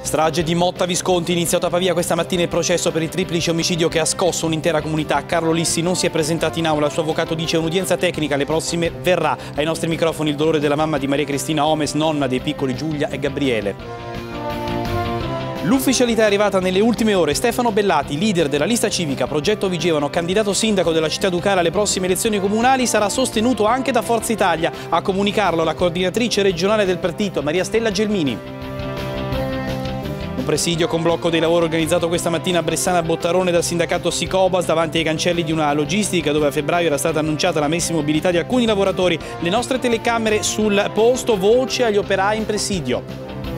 Strage di Motta Visconti, iniziato a Pavia questa mattina il processo per il triplice omicidio che ha scosso un'intera comunità. Carlo Lissi non si è presentato in aula, il suo avvocato dice un'udienza tecnica, alle prossime verrà. Ai nostri microfoni il dolore della mamma di Maria Cristina Omes, nonna dei piccoli Giulia e Gabriele. L'ufficialità è arrivata nelle ultime ore. Stefano Bellati, leader della lista civica Progetto Vigevano, candidato sindaco della città ducale alle prossime elezioni comunali, sarà sostenuto anche da Forza Italia. A comunicarlo la coordinatrice regionale del partito, Maria Stella Gelmini. Un presidio con blocco dei lavori organizzato questa mattina a Bressana Bottarone dal sindacato Sicobas davanti ai cancelli di una logistica dove a febbraio era stata annunciata la messa in mobilità di alcuni lavoratori. Le nostre telecamere sul posto, voce agli operai in presidio.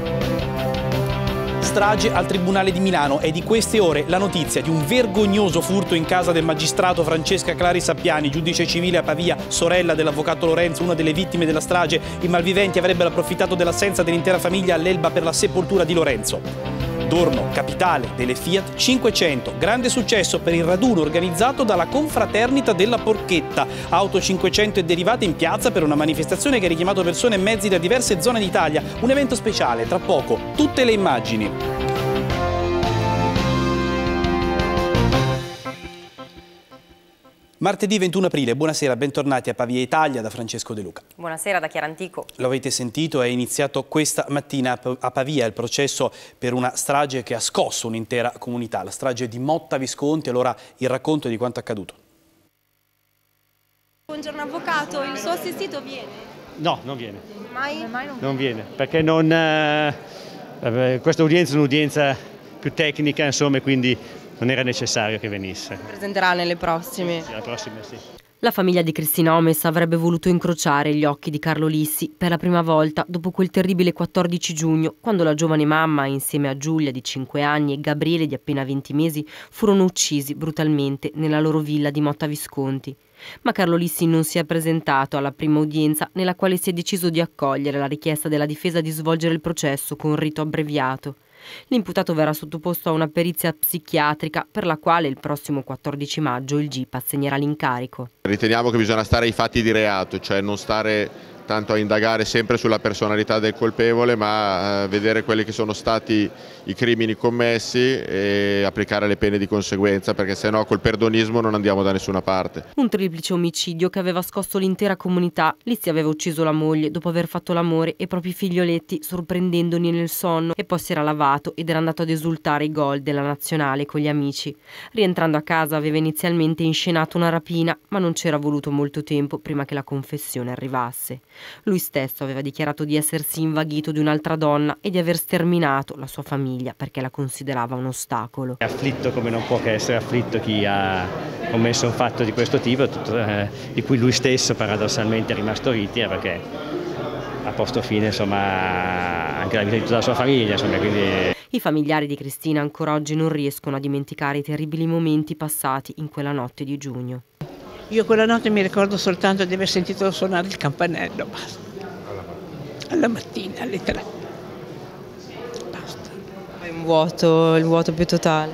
Strage al Tribunale di Milano. È di queste ore la notizia di un vergognoso furto in casa del magistrato Francesca Clari Sappiani, giudice civile a Pavia, sorella dell'avvocato Lorenzo, una delle vittime della strage. I malviventi avrebbero approfittato dell'assenza dell'intera famiglia all'Elba per la sepoltura di Lorenzo. Dorno, capitale delle Fiat 500. Grande successo per il raduno organizzato dalla Confraternita della Porchetta. Auto 500 e derivate in piazza per una manifestazione che ha richiamato persone e mezzi da diverse zone d'Italia. Un evento speciale, tra poco, tutte le immagini. Martedì 21 aprile, buonasera, bentornati a Pavia Italia da Francesco De Luca. Buonasera da Chiara Antico. Lo avete sentito, è iniziato questa mattina a Pavia il processo per una strage che ha scosso un'intera comunità, la strage di Motta Visconti. Allora il racconto di quanto accaduto. Buongiorno avvocato, il suo assistito viene? No, non viene. Mai? Non viene, perché questa udienza è un'udienza più tecnica, insomma, quindi non era necessario che venisse. Presenterà nelle prossime? Sì, alle prossime sì. La famiglia di Cristina Omes avrebbe voluto incrociare gli occhi di Carlo Lissi per la prima volta dopo quel terribile 14 giugno, quando la giovane mamma, insieme a Giulia di 5 anni e Gabriele di appena 20 mesi, furono uccisi brutalmente nella loro villa di Motta Visconti. Ma Carlo Lissi non si è presentato alla prima udienza, nella quale si è deciso di accogliere la richiesta della difesa di svolgere il processo con rito abbreviato. L'imputato verrà sottoposto a una perizia psichiatrica per la quale il prossimo 14 maggio il GIP assegnerà l'incarico. Riteniamo che bisogna stare ai fatti di reato, cioè non stare tanto a indagare sempre sulla personalità del colpevole, ma vedere quelli che sono stati i crimini commessi e applicare le pene di conseguenza, perché sennò col perdonismo non andiamo da nessuna parte. Un triplice omicidio che aveva scosso l'intera comunità. Lissi aveva ucciso la moglie dopo aver fatto l'amore e i propri figlioletti sorprendendoli nel sonno, e poi si era lavato ed era andato ad esultare i gol della nazionale con gli amici. Rientrando a casa aveva inizialmente inscenato una rapina, ma non c'era voluto molto tempo prima che la confessione arrivasse. Lui stesso aveva dichiarato di essersi invaghito di un'altra donna e di aver sterminato la sua famiglia perché la considerava un ostacolo. È afflitto come non può che essere afflitto chi ha commesso un fatto di questo tipo, di cui lui stesso paradossalmente è rimasto vittima, perché ha posto fine, insomma, anche alla vita di tutta la sua famiglia, insomma, quindi... I familiari di Cristina ancora oggi non riescono a dimenticare i terribili momenti passati in quella notte di giugno. Io quella notte mi ricordo soltanto di aver sentito suonare il campanello, basta. Alla mattina, alle 3. Basta. Il vuoto più totale.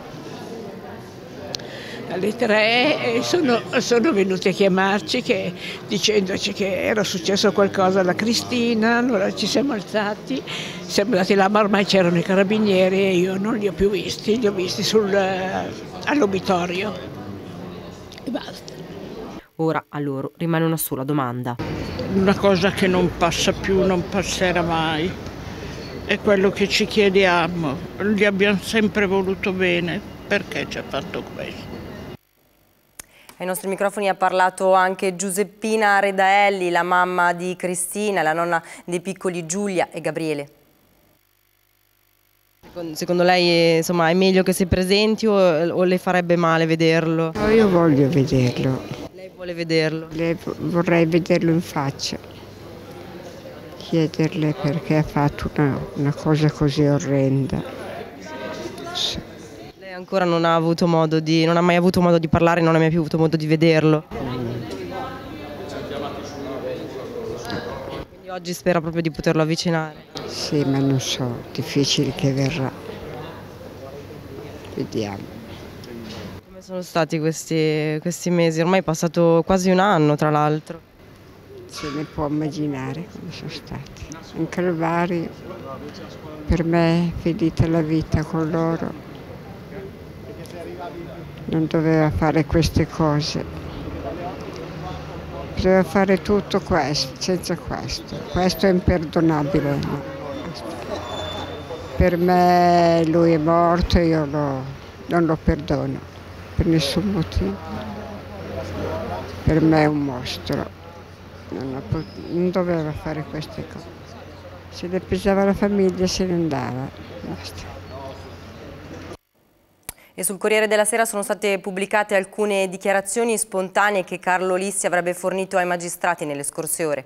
Alle 3 sono venuti a chiamarci dicendoci che era successo qualcosa alla Cristina, allora ci siamo alzati, siamo andati là, ma ormai c'erano i carabinieri e io non li ho più visti, li ho visti all'obitorio e basta. Ora a loro rimane una sola domanda. Una cosa che non passa più, non passerà mai, è quello che ci chiediamo. Gli abbiamo sempre voluto bene, perché ci ha fatto questo? Ai nostri microfoni ha parlato anche Giuseppina Redaelli, la mamma di Cristina, la nonna dei piccoli Giulia e Gabriele. Secondo lei, insomma, è meglio che si presenti o le farebbe male vederlo? No, io voglio vederlo. Vuole vederlo? Vorrei vederlo in faccia, chiederle perché ha fatto una cosa così orrenda. Lei ancora non ha mai avuto modo di parlare, non ha mai più avuto modo di vederlo? Quindi oggi spera proprio di poterlo avvicinare? Sì, ma non so, difficile che verrà. Vediamo. Come sono stati questi mesi? Ormai è passato quasi un anno, tra l'altro. se ne può immaginare come sono stati. Un calvario, per me è finita la vita con loro. Non doveva fare queste cose. Doveva fare tutto questo, senza questo. Questo è imperdonabile. No? Per me lui è morto e io non lo perdono per nessun motivo. Per me è un mostro. Non doveva fare queste cose. Se le pesava la famiglia se ne andava. Basta. E sul Corriere della Sera sono state pubblicate alcune dichiarazioni spontanee che Carlo Lissi avrebbe fornito ai magistrati nelle scorse ore.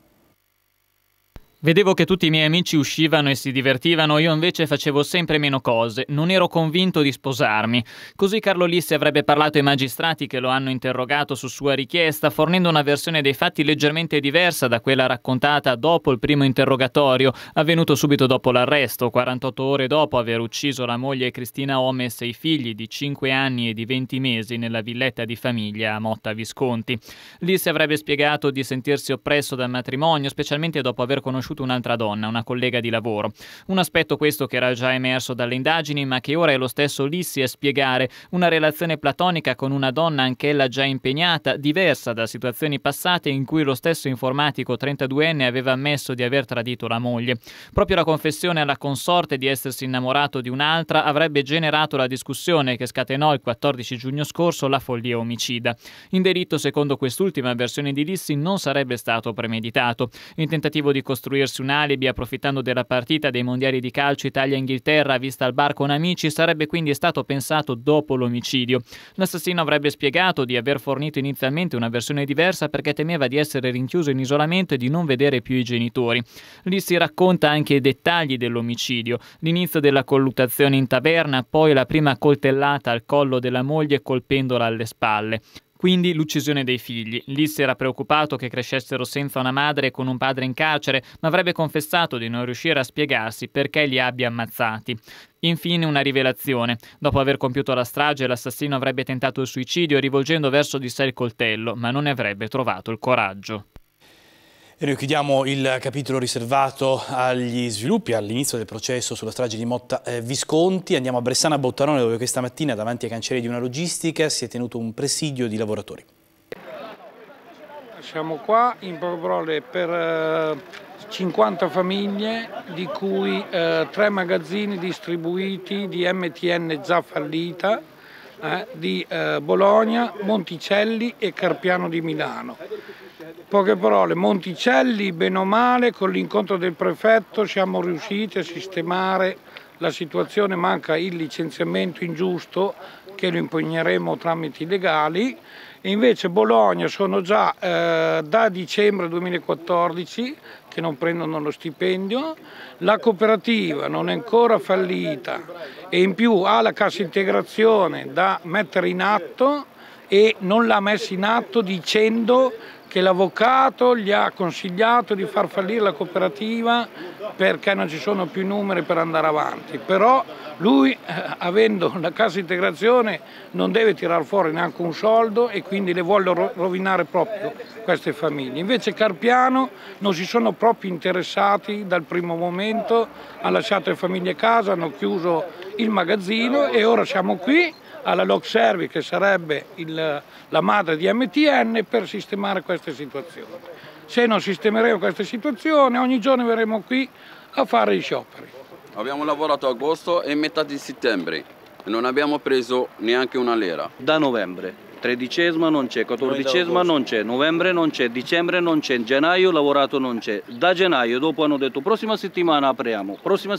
Vedevo che tutti i miei amici uscivano e si divertivano, io invece facevo sempre meno cose, non ero convinto di sposarmi. Così Carlo Lissi avrebbe parlato ai magistrati che lo hanno interrogato su sua richiesta, fornendo una versione dei fatti leggermente diversa da quella raccontata dopo il primo interrogatorio, avvenuto subito dopo l'arresto, 48 ore dopo aver ucciso la moglie Cristina Omes e i figli di 5 anni e di 20 mesi nella villetta di famiglia a Motta Visconti. Lissi avrebbe spiegato di sentirsi oppresso dal matrimonio, specialmente dopo aver conosciuto un'altra donna, una collega di lavoro. Un aspetto questo che era già emerso dalle indagini, ma che ora è lo stesso Lissi a spiegare, una relazione platonica con una donna anch'ella già impegnata, diversa da situazioni passate in cui lo stesso informatico 32enne aveva ammesso di aver tradito la moglie. Proprio la confessione alla consorte di essersi innamorato di un'altra avrebbe generato la discussione che scatenò il 14 giugno scorso la follia omicida. In delitto, secondo quest'ultima versione di Lissi, non sarebbe stato premeditato. In tentativo di costruirsi un alibi approfittando della partita dei mondiali di calcio Italia-Inghilterra vista al bar con amici, sarebbe quindi stato pensato dopo l'omicidio. L'assassino avrebbe spiegato di aver fornito inizialmente una versione diversa perché temeva di essere rinchiuso in isolamento e di non vedere più i genitori. Lì si racconta anche i dettagli dell'omicidio: l'inizio della colluttazione in taverna, poi la prima coltellata al collo della moglie colpendola alle spalle. Quindi l'uccisione dei figli. Lissi era preoccupato che crescessero senza una madre e con un padre in carcere, ma avrebbe confessato di non riuscire a spiegarsi perché li abbia ammazzati. Infine una rivelazione. Dopo aver compiuto la strage, l'assassino avrebbe tentato il suicidio rivolgendo verso di sé il coltello, ma non ne avrebbe trovato il coraggio. E noi chiudiamo il capitolo riservato agli sviluppi all'inizio del processo sulla strage di Motta Visconti. Andiamo a Bressana Bottarone, dove questa mattina davanti ai cancelli di una logistica si è tenuto un presidio di lavoratori. Siamo qua in parole per 50 famiglie, di cui 3 magazzini distribuiti di MTN già fallita, di Bologna, Monticelli e Carpiano di Milano. Poche parole, Monticelli bene o male con l'incontro del prefetto siamo riusciti a sistemare la situazione, manca il licenziamento ingiusto che lo impugneremo tramite i legali, e invece Bologna sono già da dicembre 2014 che non prendono lo stipendio, la cooperativa non è ancora fallita e in più ha la cassa integrazione da mettere in atto e non l'ha messa in atto dicendo che l'avvocato gli ha consigliato di far fallire la cooperativa perché non ci sono più numeri per andare avanti. Però lui, avendo la cassa integrazione, non deve tirar fuori neanche un soldo e quindi le vuole rovinare proprio queste famiglie. Invece Carpiano non si sono proprio interessati dal primo momento, ha lasciato le famiglie a casa, hanno chiuso il magazzino e ora siamo qui alla Log Service, che sarebbe la madre di MTN, per sistemare queste situazioni. Se non sistemeremo queste situazioni, ogni giorno verremo qui a fare i scioperi. Abbiamo lavorato a agosto e metà di settembre e non abbiamo preso neanche una lira. Da novembre, 13esima non c'è, 14esima non c'è, novembre non c'è, dicembre non c'è, gennaio lavorato non c'è. Da gennaio dopo hanno detto prossima settimana apriamo,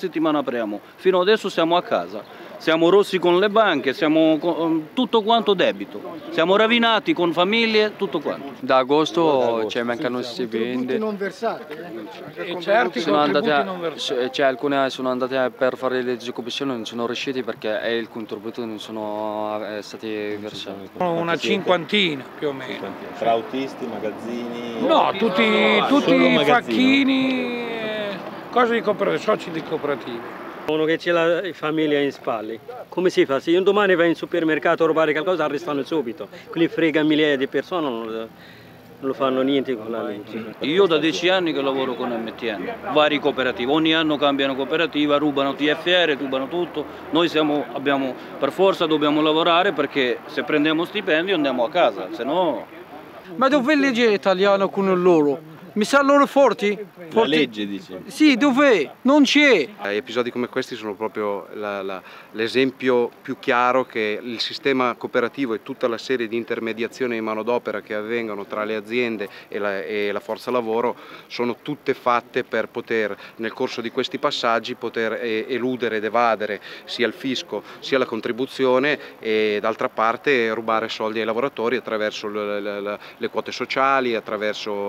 fino adesso siamo a casa. Siamo rossi con le banche, siamo con tutto quanto debito, siamo rovinati con famiglie, tutto quanto. Da agosto mancano stipendi. Tutti non versati. E certi contributi non versati. Alcune sono andate per fare le disoccupazioni, non sono riusciti perché il contributo non sono stati versati. Una cinquantina più o meno. Tra autisti, magazzini? No, tutti facchini, cose di cooperative, soci di cooperative. Uno che c'è la famiglia in spalle, come si fa? Se io domani vai in supermercato a rubare qualcosa, arrestano subito. Quelli frega migliaia di persone, Non fanno niente con la legge. Io da 10 anni che lavoro con MTN, vari cooperative, ogni anno cambiano cooperativa, rubano TFR, rubano tutto. Noi abbiamo per forza dobbiamo lavorare perché se prendiamo stipendio andiamo a casa, se no... Ma dov'è la legge italiana con loro? Mi sa loro forti? La legge, dice? Sì, dov'è? Non c'è. Episodi come questi sono proprio l'esempio più chiaro che il sistema cooperativo e tutta la serie di intermediazioni di manodopera che avvengono tra le aziende e la forza lavoro sono tutte fatte per poter, nel corso di questi passaggi, poter eludere ed evadere sia il fisco sia la contribuzione e d'altra parte rubare soldi ai lavoratori attraverso le quote sociali, attraverso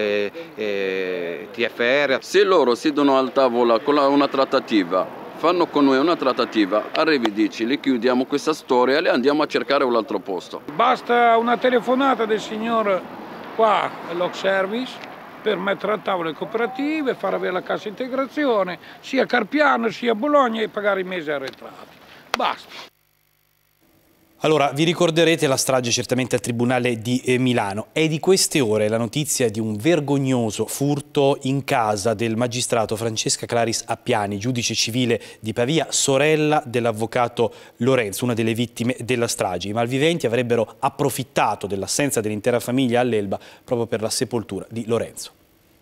TFR. Se loro siedono al tavolo con una trattativa, fanno con noi una trattativa, arrivi dici, le chiudiamo questa storia e le andiamo a cercare un altro posto. Basta una telefonata del signor qua, Lock Service, per mettere a tavola le cooperative, far avere la cassa integrazione, sia Carpiano sia Bologna e pagare i mesi arretrati. Basta. Allora, vi ricorderete la strage certamente al Tribunale di Milano. È di queste ore la notizia di un vergognoso furto in casa del magistrato Francesca Claris Appiani, giudice civile di Pavia, sorella dell'avvocato Lorenzo, una delle vittime della strage. I malviventi avrebbero approfittato dell'assenza dell'intera famiglia all'Elba proprio per la sepoltura di Lorenzo.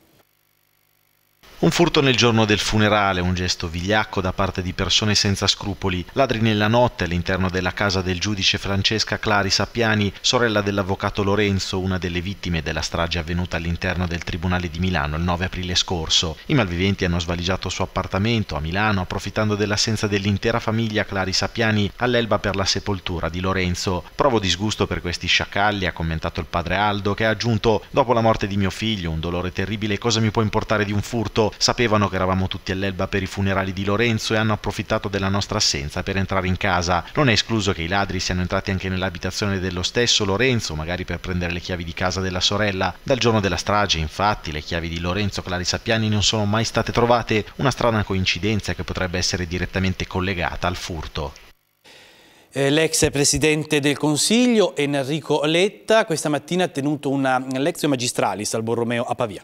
Un furto nel giorno del funerale, un gesto vigliacco da parte di persone senza scrupoli, ladri nella notte all'interno della casa del giudice Francesca Claris Appiani, sorella dell'avvocato Lorenzo, una delle vittime della strage avvenuta all'interno del Tribunale di Milano il 9 aprile scorso. I malviventi hanno svaligiato il suo appartamento a Milano, approfittando dell'assenza dell'intera famiglia Claris Appiani all'Elba per la sepoltura di Lorenzo. Provo disgusto per questi sciacalli, ha commentato il padre Aldo, che ha aggiunto: dopo la morte di mio figlio, un dolore terribile, cosa mi può importare di un furto? Sapevano che eravamo tutti all'Elba per i funerali di Lorenzo e hanno approfittato della nostra assenza per entrare in casa. Non è escluso che i ladri siano entrati anche nell'abitazione dello stesso Lorenzo, magari per prendere le chiavi di casa della sorella. Dal giorno della strage, infatti, le chiavi di Lorenzo Claris Appiani non sono mai state trovate, una strana coincidenza che potrebbe essere direttamente collegata al furto. L'ex presidente del Consiglio Enrico Letta questa mattina ha tenuto una lectio magistralis al Borromeo a Pavia.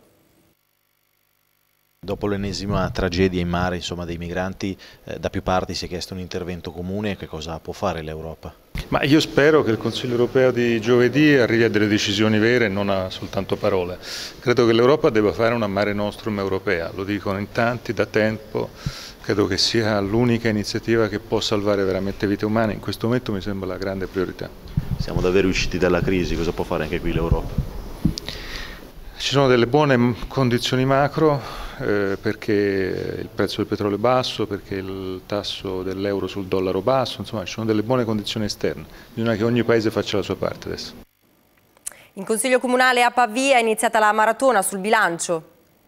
Dopo l'ennesima tragedia in mare, dei migranti, da più parti si è chiesto un intervento comune. Che cosa può fare l'Europa? Ma io spero che il Consiglio europeo di giovedì arrivi a delle decisioni vere e non a soltanto parole. Credo che l'Europa debba fare una Mare Nostrum europea, lo dicono in tanti da tempo. Credo che sia l'unica iniziativa che può salvare veramente vite umane. In questo momento mi sembra la grande priorità. Siamo davvero usciti dalla crisi, cosa può fare anche qui l'Europa? Ci sono delle buone condizioni macro perché il prezzo del petrolio è basso, perché il tasso dell'euro sul dollaro è basso, insomma ci sono delle buone condizioni esterne. Bisogna che ogni paese faccia la sua parte adesso. In Consiglio Comunale a Pavia è iniziata la maratona sul bilancio.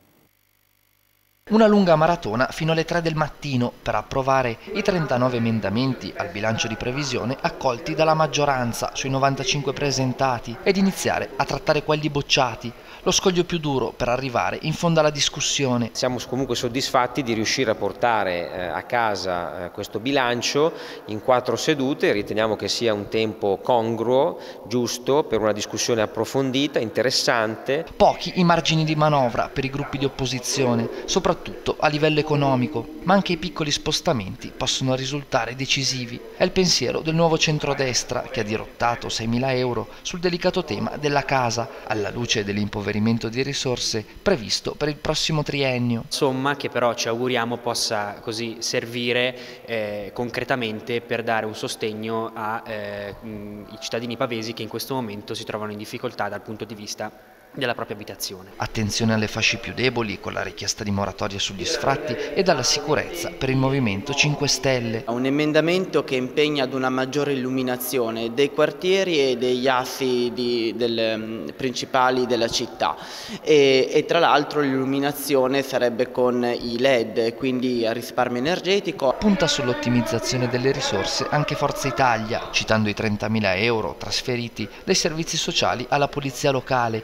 Una lunga maratona fino alle 3 del mattino per approvare i 39 emendamenti al bilancio di previsione accolti dalla maggioranza sui 95 presentati ed iniziare a trattare quelli bocciati, lo scoglio più duro per arrivare in fondo alla discussione. Siamo comunque soddisfatti di riuscire a portare a casa questo bilancio in 4 sedute, riteniamo che sia un tempo congruo, giusto per una discussione approfondita, interessante. Pochi i margini di manovra per i gruppi di opposizione, soprattutto a livello economico, ma anche i piccoli spostamenti possono risultare decisivi. È il pensiero del nuovo centrodestra che ha dirottato 6.000 euro sul delicato tema della casa, alla luce dell'impoverimento di risorse previsto per il prossimo triennio. Somma che però ci auguriamo possa così servire concretamente per dare un sostegno ai cittadini pavesi che in questo momento si trovano in difficoltà dal punto di vista della propria abitazione. Attenzione alle fasce più deboli con la richiesta di moratoria sugli sfratti e alla sicurezza per il Movimento 5 Stelle. Un emendamento che impegna ad una maggiore illuminazione dei quartieri e degli assi principali della città e tra l'altro l'illuminazione sarebbe con i LED, quindi a risparmio energetico. Punta sull'ottimizzazione delle risorse anche Forza Italia, citando i 30.000 euro trasferiti dai servizi sociali alla polizia locale in tema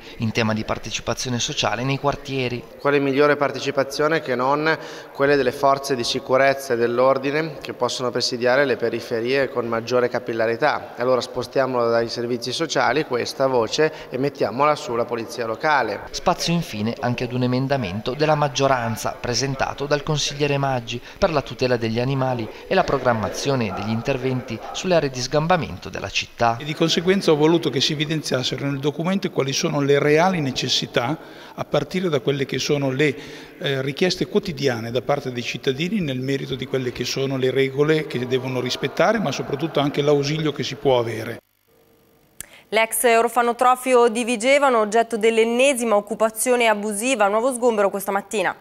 tema di partecipazione sociale nei quartieri. Quale migliore partecipazione che non quelle delle forze di sicurezza e dell'ordine che possono presidiare le periferie con maggiore capillarità. Allora spostiamo dai servizi sociali questa voce e mettiamola sulla polizia locale. Spazio infine anche ad un emendamento della maggioranza presentato dal consigliere Maggi per la tutela degli animali e la programmazione degli interventi sulle aree di sgambamento della città. E di conseguenza ho voluto che si evidenziassero nel documento quali sono le reali necessità a partire da quelle che sono le richieste quotidiane da parte dei cittadini nel merito di quelle che sono le regole che devono rispettare, ma soprattutto anche l'ausilio che si può avere. L'ex orfanotrofio di Vigevano, oggetto dell'ennesima occupazione abusiva, nuovo sgombero questa mattina.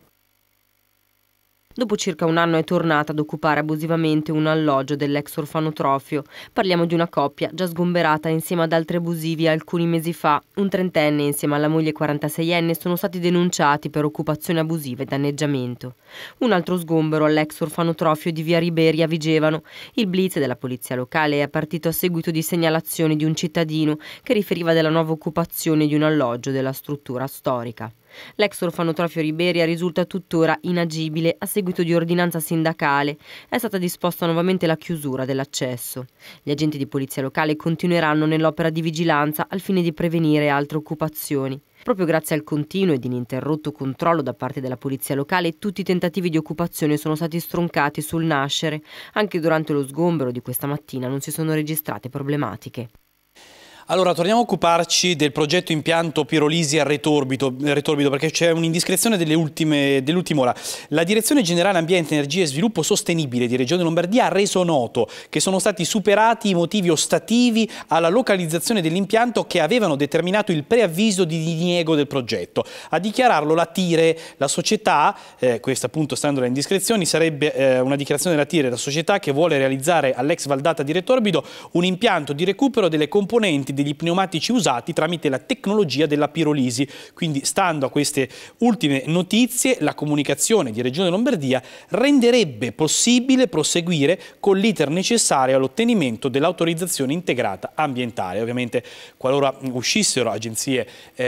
Dopo circa un anno è tornata ad occupare abusivamente un alloggio dell'ex orfanotrofio. Parliamo di una coppia già sgomberata insieme ad altri abusivi alcuni mesi fa. Un trentenne insieme alla moglie 46enne sono stati denunciati per occupazione abusiva e danneggiamento. Un altro sgombero all'ex orfanotrofio di via Riberi a Vigevano. Il blitz della polizia locale è partito a seguito di segnalazioni di un cittadino che riferiva della nuova occupazione di un alloggio della struttura storica. L'ex orfanotrofio Riberia risulta tuttora inagibile a seguito di ordinanza sindacale. È stata disposta nuovamente la chiusura dell'accesso. Gli agenti di polizia locale continueranno nell'opera di vigilanza al fine di prevenire altre occupazioni. Proprio grazie al continuo ed ininterrotto controllo da parte della polizia locale, tutti i tentativi di occupazione sono stati stroncati sul nascere. Anche durante lo sgombero di questa mattina non si sono registrate problematiche. Allora, torniamo a occuparci del progetto impianto pirolisi a Retorbido perché c'è un'indiscrezione dell'ultima ora. La Direzione Generale Ambiente, Energia e Sviluppo Sostenibile di Regione Lombardia ha reso noto che sono stati superati i motivi ostativi alla localizzazione dell'impianto che avevano determinato il preavviso di diniego del progetto. A dichiararlo la TIRE, la società, questa appunto stando alle indiscrezioni, sarebbe una dichiarazione della TIRE, la società che vuole realizzare all'ex Valdata di Retorbido un impianto di recupero delle componenti degli pneumatici usati tramite la tecnologia della pirolisi. Quindi, stando a queste ultime notizie, la comunicazione di Regione Lombardia renderebbe possibile proseguire con l'iter necessario all'ottenimento dell'autorizzazione integrata ambientale. Ovviamente, qualora uscissero agenzie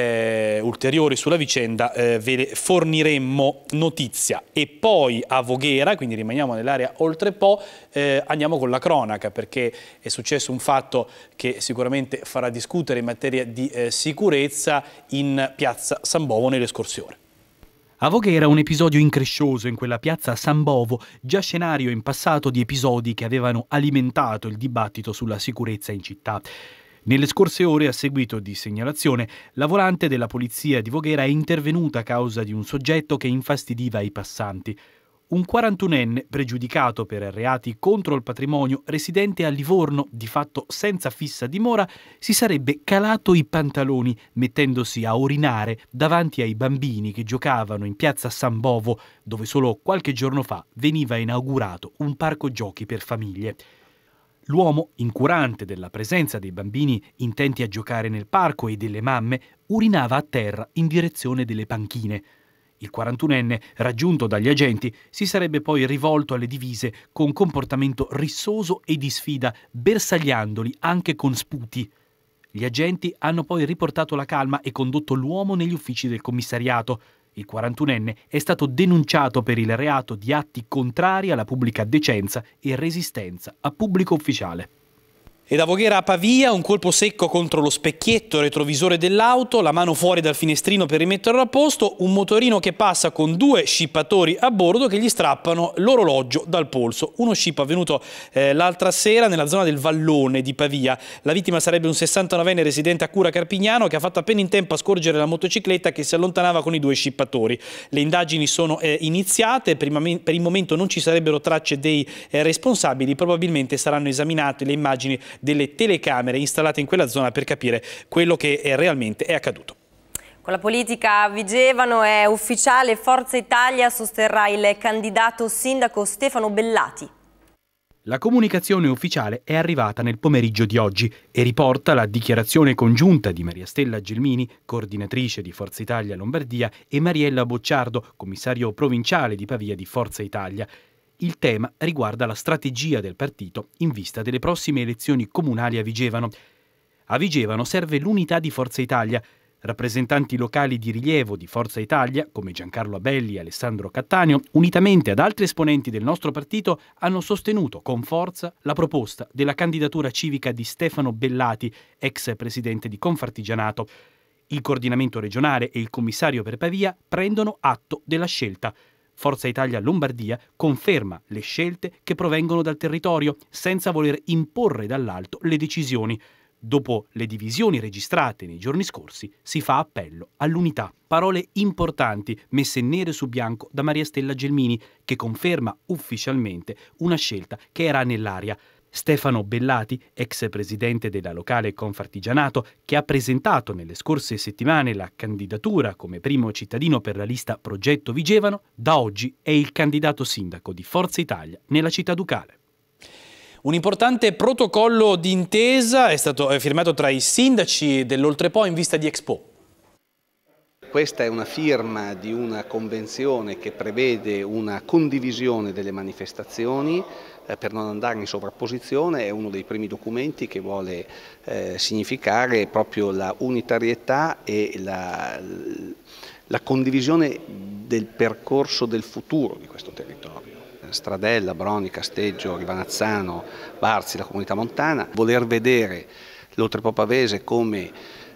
ulteriori sulla vicenda, ve le forniremmo notizia. E poi a Voghera, quindi rimaniamo nell'area oltre Po, andiamo con la cronaca, perché è successo un fatto che sicuramente farà discutere in materia di sicurezza in piazza San Bovo nelle scorse ore. A Voghera un episodio increscioso in quella piazza San Bovo, già scenario in passato di episodi che avevano alimentato il dibattito sulla sicurezza in città. Nelle scorse ore, a seguito di segnalazione, la volante della polizia di Voghera è intervenuta a causa di un soggetto che infastidiva i passanti. Un 41enne pregiudicato per reati contro il patrimonio, residente a Livorno, di fatto senza fissa dimora, si sarebbe calato i pantaloni mettendosi a urinare davanti ai bambini che giocavano in piazza San Bovo, dove solo qualche giorno fa veniva inaugurato un parco giochi per famiglie. L'uomo, incurante della presenza dei bambini intenti a giocare nel parco e delle mamme, urinava a terra in direzione delle panchine. Il 41enne, raggiunto dagli agenti, si sarebbe poi rivolto alle divise con comportamento rissoso e di sfida, bersagliandoli anche con sputi. Gli agenti hanno poi riportato la calma e condotto l'uomo negli uffici del commissariato. Il 41enne è stato denunciato per il reato di atti contrari alla pubblica decenza e resistenza a pubblico ufficiale. E da Voghera a Pavia un colpo secco contro lo specchietto retrovisore dell'auto, la mano fuori dal finestrino per rimetterlo a posto, un motorino che passa con 2 scippatori a bordo che gli strappano l'orologio dal polso. Uno scippo avvenuto l'altra sera nella zona del Vallone di Pavia. La vittima sarebbe un 69enne residente a Cura Carpignano che ha fatto appena in tempo a scorgere la motocicletta che si allontanava con i 2 scippatori. Le indagini sono iniziate, per il momento non ci sarebbero tracce dei responsabili, probabilmente saranno esaminate le immagini delle telecamere installate in quella zona per capire quello che realmente è accaduto. Con la politica a Vigevano è ufficiale, Forza Italia sosterrà il candidato sindaco Stefano Bellati. La comunicazione ufficiale è arrivata nel pomeriggio di oggi e riporta la dichiarazione congiunta di Maria Stella Gelmini, coordinatrice di Forza Italia Lombardia, e Mariella Bocciardo, commissario provinciale di Pavia di Forza Italia. Il tema riguarda la strategia del partito in vista delle prossime elezioni comunali a Vigevano. A Vigevano serve l'unità di Forza Italia. Rappresentanti locali di rilievo di Forza Italia, come Giancarlo Abelli e Alessandro Cattaneo, unitamente ad altri esponenti del nostro partito, hanno sostenuto con forza la proposta della candidatura civica di Stefano Bellati, ex presidente di Confartigianato. Il coordinamento regionale e il commissario per Pavia prendono atto della scelta. Forza Italia Lombardia conferma le scelte che provengono dal territorio, senza voler imporre dall'alto le decisioni. Dopo le divisioni registrate nei giorni scorsi, si fa appello all'unità. Parole importanti messe nere su bianco da Maria Stella Gelmini, che conferma ufficialmente una scelta che era nell'aria. Stefano Bellati, ex presidente della locale Confartigianato, che ha presentato nelle scorse settimane la candidatura come primo cittadino per la lista Progetto Vigevano, da oggi è il candidato sindaco di Forza Italia nella città ducale. Un importante protocollo d'intesa è stato firmato tra i sindaci dell'Oltrepo in vista di Expo. Questa è una firma di una convenzione che prevede una condivisione delle manifestazioni per non andare in sovrapposizione. È uno dei primi documenti che vuole significare proprio la unitarietà e la condivisione del percorso del futuro di questo territorio. Stradella, Broni, Casteggio, Rivanazzano, Barzi, la comunità montana, voler vedere l'Oltrepo pavese come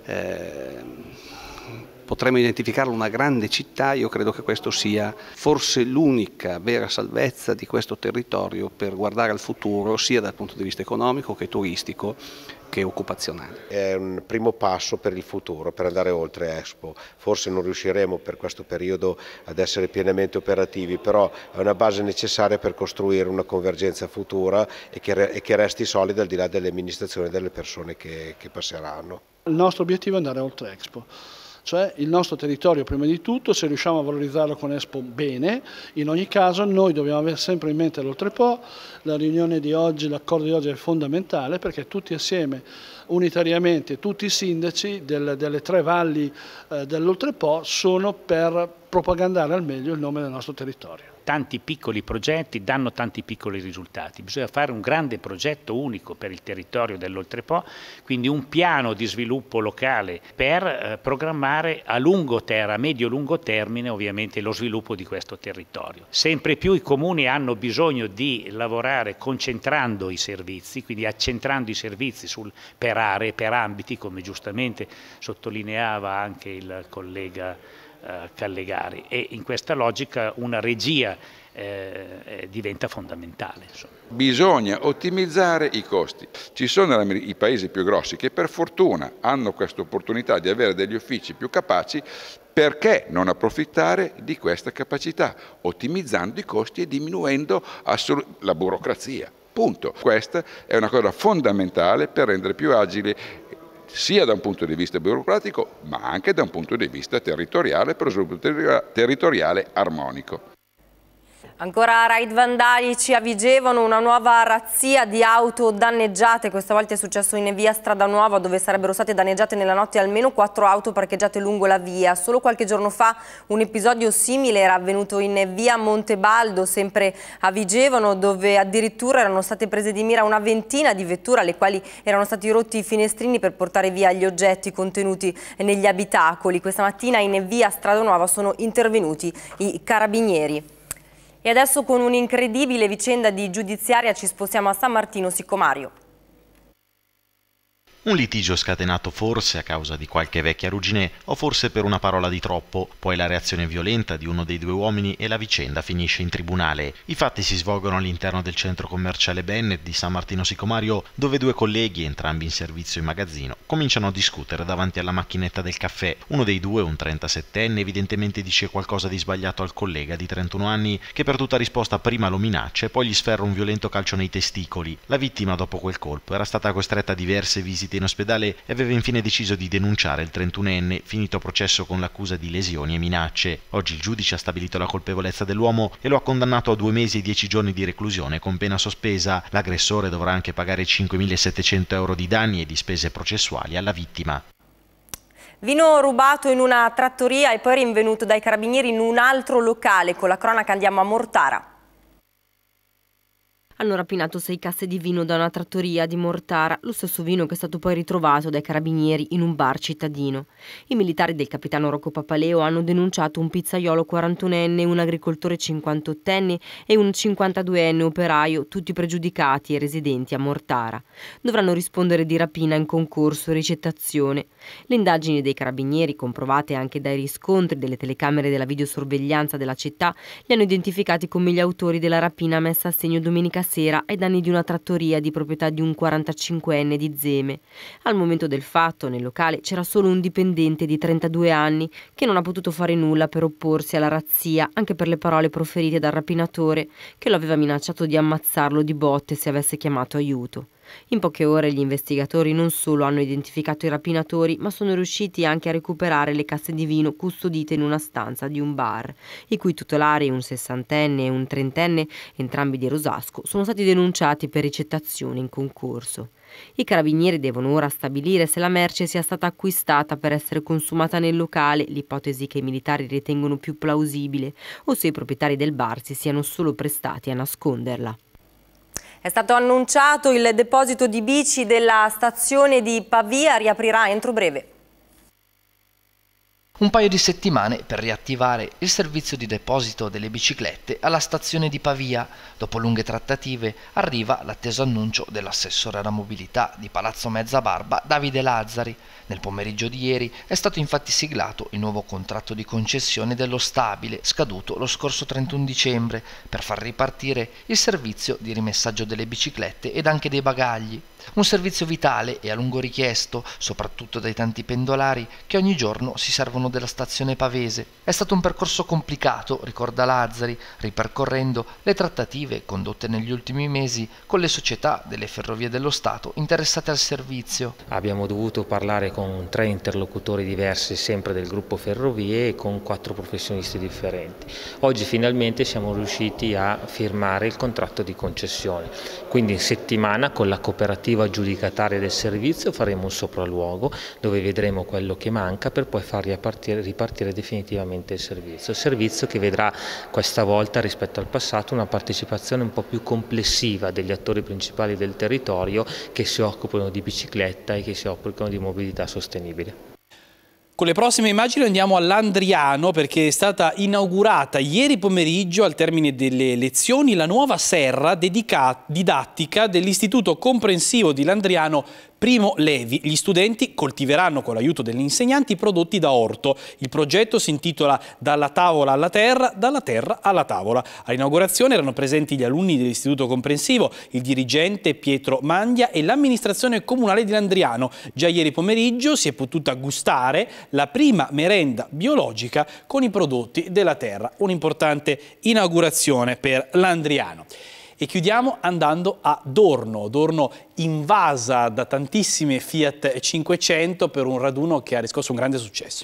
potremmo identificarlo una grande città. Io credo che questo sia forse l'unica vera salvezza di questo territorio per guardare al futuro, sia dal punto di vista economico che turistico che occupazionale. È un primo passo per il futuro, per andare oltre Expo. Forse non riusciremo per questo periodo ad essere pienamente operativi, però è una base necessaria per costruire una convergenza futura e che resti solida al di là delle amministrazioni e delle persone che passeranno. Il nostro obiettivo è andare oltre Expo. Cioè il nostro territorio prima di tutto, se riusciamo a valorizzarlo con Expo bene. In ogni caso noi dobbiamo avere sempre in mente l'Oltrepo. La riunione di oggi, l'accordo di oggi è fondamentale perché tutti assieme, unitariamente, tutti i sindaci delle tre valli dell'Oltrepo sono per propagandare al meglio il nome del nostro territorio. Tanti piccoli progetti danno tanti piccoli risultati, bisogna fare un grande progetto unico per il territorio dell'Oltrepo, quindi un piano di sviluppo locale per programmare a medio-lungo termine ovviamente lo sviluppo di questo territorio. Sempre più i comuni hanno bisogno di lavorare concentrando i servizi, quindi accentrando i servizi per aree, per ambiti, come giustamente sottolineava anche il collega Callegari, e in questa logica una regia diventa fondamentale. Insomma. Bisogna ottimizzare i costi. Ci sono i paesi più grossi che per fortuna hanno questa opportunità di avere degli uffici più capaci. Perché non approfittare di questa capacità, ottimizzando i costi e diminuendo la burocrazia? Punto. Questa è una cosa fondamentale per rendere più agile sia da un punto di vista burocratico ma anche da un punto di vista territoriale per lo sviluppo territoriale armonico. Ancora raid vandalici a Vigevano, una nuova razzia di auto danneggiate, questa volta è successo in via Strada Nuova dove sarebbero state danneggiate nella notte almeno 4 auto parcheggiate lungo la via. Solo qualche giorno fa un episodio simile era avvenuto in via Montebaldo, sempre a Vigevano, dove addirittura erano state prese di mira una ventina di vetture alle quali erano stati rotti i finestrini per portare via gli oggetti contenuti negli abitacoli. Questa mattina in via Strada Nuova sono intervenuti i carabinieri. E adesso con un'incredibile vicenda di giudiziaria ci spostiamo a San Martino Siccomario. Un litigio scatenato forse a causa di qualche vecchia ruggine o forse per una parola di troppo, poi la reazione violenta di uno dei due uomini e la vicenda finisce in tribunale. I fatti si svolgono all'interno del centro commerciale Bennett di San Martino Siccomario, dove due colleghi, entrambi in servizio in magazzino, cominciano a discutere davanti alla macchinetta del caffè. Uno dei due, un 37enne, evidentemente dice qualcosa di sbagliato al collega di 31 anni che per tutta risposta prima lo minaccia e poi gli sferra un violento calcio nei testicoli. La vittima dopo quel colpo era stata costretta a diverse visite in ospedale e aveva infine deciso di denunciare il 31enne, finito processo con l'accusa di lesioni e minacce. Oggi il giudice ha stabilito la colpevolezza dell'uomo e lo ha condannato a 2 mesi e 10 giorni di reclusione con pena sospesa. L'aggressore dovrà anche pagare 5.700 euro di danni e di spese processuali alla vittima. Vino rubato in una trattoria e poi rinvenuto dai carabinieri in un altro locale. Con la cronaca andiamo a Mortara. Hanno rapinato 6 casse di vino da una trattoria di Mortara, lo stesso vino che è stato poi ritrovato dai carabinieri in un bar cittadino. I militari del capitano Rocco Papaleo hanno denunciato un pizzaiolo 41enne, un agricoltore 58enne e un 52enne operaio, tutti pregiudicati e residenti a Mortara. Dovranno rispondere di rapina in concorso e ricettazione. Le indagini dei carabinieri, comprovate anche dai riscontri delle telecamere della videosorveglianza della città, li hanno identificati come gli autori della rapina messa a segno domenica sera ai danni di una trattoria di proprietà di un 45enne di Zeme. Al momento del fatto, nel locale c'era solo un dipendente di 32 anni che non ha potuto fare nulla per opporsi alla razzia, anche per le parole proferite dal rapinatore, che lo aveva minacciato di ammazzarlo di botte se avesse chiamato aiuto. In poche ore gli investigatori non solo hanno identificato i rapinatori, ma sono riusciti anche a recuperare le casse di vino custodite in una stanza di un bar, i cui titolari, un 60enne e un 30enne, entrambi di Rosasco, sono stati denunciati per ricettazione in concorso. I carabinieri devono ora stabilire se la merce sia stata acquistata per essere consumata nel locale, l'ipotesi che i militari ritengono più plausibile, o se i proprietari del bar si siano solo prestati a nasconderla. È stato annunciato il deposito di bici della stazione di Pavia, riaprirà entro breve. Un paio di settimane per riattivare il servizio di deposito delle biciclette alla stazione di Pavia. Dopo lunghe trattative arriva l'atteso annuncio dell'assessore alla mobilità di Palazzo Mezzabarba, Davide Lazzari. Nel pomeriggio di ieri è stato infatti siglato il nuovo contratto di concessione dello stabile, scaduto lo scorso 31 dicembre, per far ripartire il servizio di rimessaggio delle biciclette ed anche dei bagagli. Un servizio vitale e a lungo richiesto, soprattutto dai tanti pendolari che ogni giorno si servono della stazione pavese. È stato un percorso complicato, ricorda Lazzari, ripercorrendo le trattative condotte negli ultimi mesi con le società delle Ferrovie dello Stato interessate al servizio. Abbiamo dovuto parlare con 3 interlocutori diversi, sempre del gruppo Ferrovie, e con 4 professionisti differenti. Oggi finalmente siamo riusciti a firmare il contratto di concessione, quindi in settimana con la cooperativa aggiudicataria del servizio faremo un sopralluogo dove vedremo quello che manca per poi far ripartire definitivamente il servizio che vedrà questa volta rispetto al passato una partecipazione un po' più complessiva degli attori principali del territorio che si occupano di bicicletta e che si occupano di mobilità sostenibile. Con le prossime immagini andiamo a Landriano, perché è stata inaugurata ieri pomeriggio al termine delle lezioni la nuova serra didattica dell'Istituto Comprensivo di Landriano Primo Levi. Gli studenti coltiveranno con l'aiuto degli insegnanti prodotti da orto. Il progetto si intitola Dalla tavola alla terra, dalla terra alla tavola. All'inaugurazione erano presenti gli alunni dell'Istituto Comprensivo, il dirigente Pietro Mandia e l'amministrazione comunale di Landriano. Già ieri pomeriggio si è potuta gustare la prima merenda biologica con i prodotti della terra. Un'importante inaugurazione per Landriano. E chiudiamo andando a Dorno. Dorno invasa da tantissime Fiat 500 per un raduno che ha riscosso un grande successo.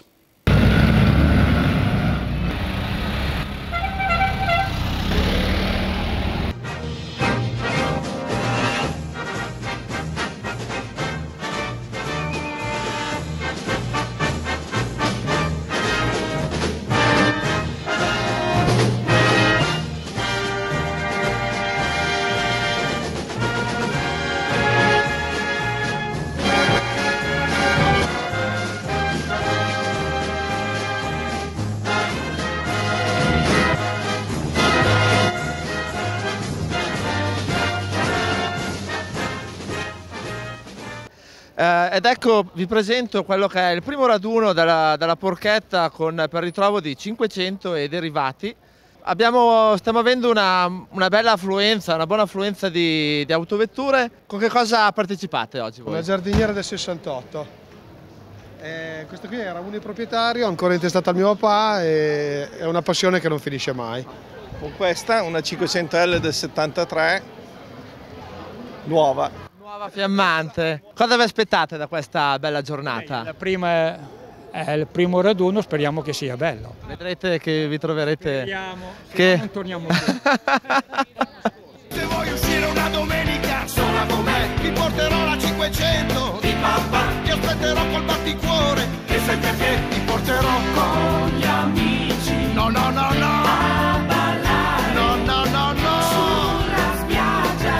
Ed ecco, vi presento quello che è il primo raduno della Porchetta per ritrovo di 500 e derivati. Stiamo avendo una bella affluenza, una buona affluenza di autovetture. Con che cosa partecipate oggi voi? Una giardiniera del 68. Questo qui era uniproprietario, ancora intestato al mio papà, e è una passione che non finisce mai. Con questa, una 500L del 73, nuova. Nuova fiammante. Cosa vi aspettate da questa bella giornata? La prima è il primo raduno, speriamo che sia bello. Vedrete che vi troverete... Speriamo, che non torniamo più. Se vuoi uscire una domenica sola con me, ti porterò la 500 di papà. Ti aspetterò col batticuore, e sai perché? Ti porterò con gli amici. No, no, no, no. A ballare. No, no, no, no. Sulla spiaggia.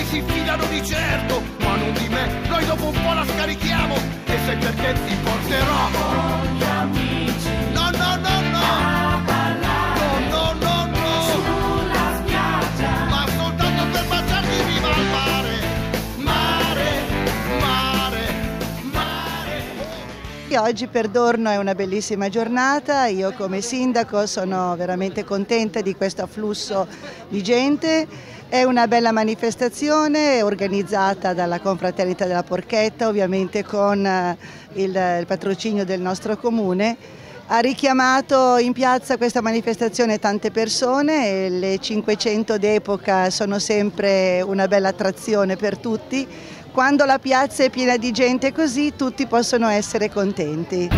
si fidano di certo, ma non di me. Noi dopo un po' la scarichiamo e sai perché ti porterò con gli amici. No, no, no, no. A ballare. No, no, no, no. Sulla spiaggia. Ma soltanto per baciarti viva al mare. Mare, mare, mare. Oggi per Dorno è una bellissima giornata. Io come sindaco sono veramente contenta di questo afflusso di gente. È una bella manifestazione organizzata dalla Confraternita della Porchetta, ovviamente con il patrocinio del nostro comune. Ha richiamato in piazza questa manifestazione tante persone e le 500 d'epoca sono sempre una bella attrazione per tutti. Quando la piazza è piena di gente così, tutti possono essere contenti.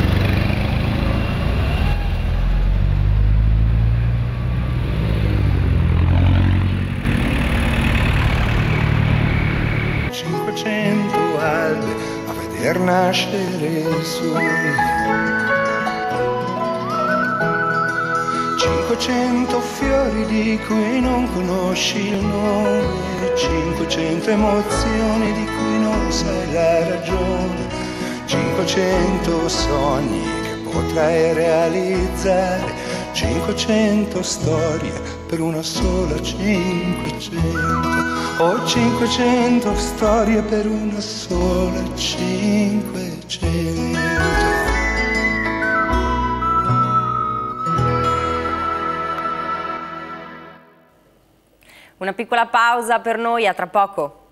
Albe a veder nascere il sole, 500 fiori di cui non conosci il nome, 500 emozioni di cui non sai la ragione, 500 sogni che potrai realizzare, 500 storie per una sola 500. Ho 500 storie per una sola 500. Una piccola pausa per noi, a tra poco.